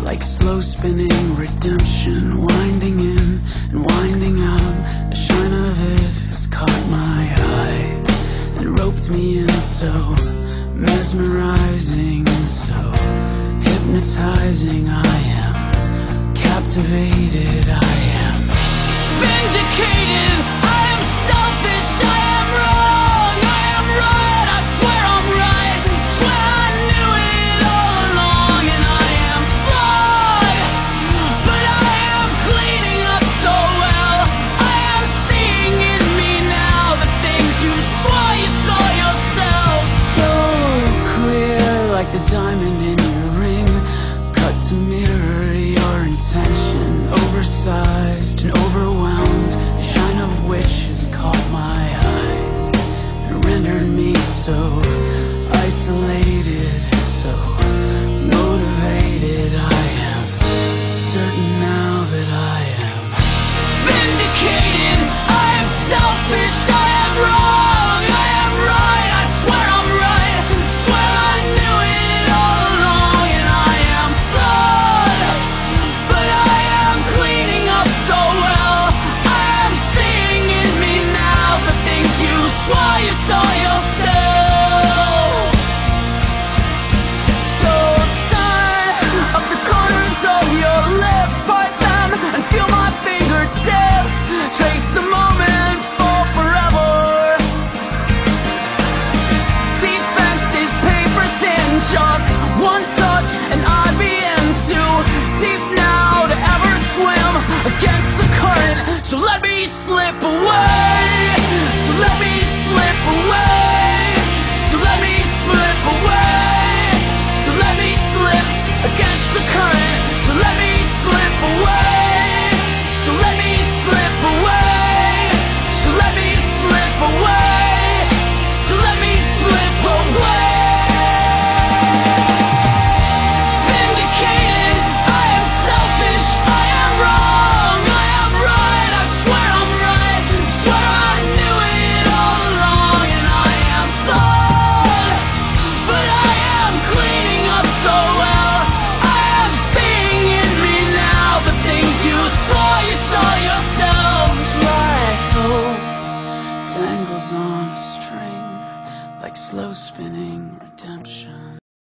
like slow spinning redemption, winding in and winding out. The shine of it has caught my eye and roped me in, so mesmerizing, so hypnotizing. I am captivated, I am vindicated. I am selfish, I am wrong, I am right, I swear I'm right, swear I knew it all along. And I am flawed, but I am cleaning up so well. I am seeing in me now the things you swore you saw yourself. So clear, like the diamond in your ring, cut to mirror your intention, oversized and overwhelmed, the shine of which has caught my eye and rendered me so isolated, so motivated. I am certain now that I am vindicated. I am selfish, I am wrong, I am right, I swear I'm right, swear I knew it all along. And I am flawed, but I am cleaning up so well. I am seeing in me now the things you swore you saw yourself. So turn up the corners of your lips, part them and feel my fingertips, trace the moment for forever. Defense is paper thin, just one touch and I'd be in too deep now to ever swim against the current. So let me slip away, so let me slip away, so let me slip away, so let me slip against the current. So let me slip away, so let me slip away, so let me slip away, so let me slip away. Vindicated, I am selfish, I am wrong, I am right, I swear I'm right, swear I knew it all along. And I am flawed, but I am cleaning up so well. I am seeing in me now the things you swore you saw yourself. Like hope dangles on a string, like slow spinning redemption.